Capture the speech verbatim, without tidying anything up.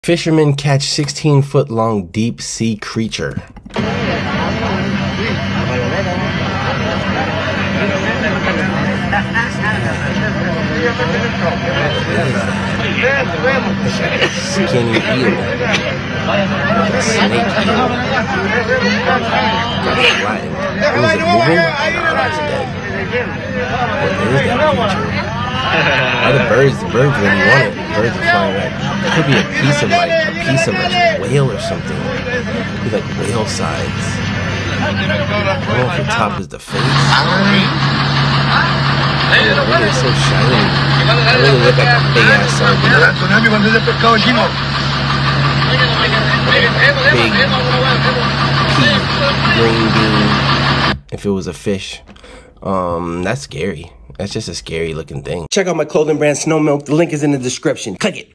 Fishermen catch sixteen foot long deep sea creature. Skinny eel. A snake eel. Got flattened. Was it moving? Nah, that's dead. What is that creature? Oh, the birds, the birds really want it. The birds are flying right. It could be a piece of like a piece of a whale or something. With like whale sides. I don't know if the top is the face. Oh, look, it's so shiny. It really look like a big ass sardine. Big pea, green bean. If it was a fish. Um, that's scary. That's just a scary looking thing. Check out my clothing brand, Snow Milk. The link is in the description. Click it.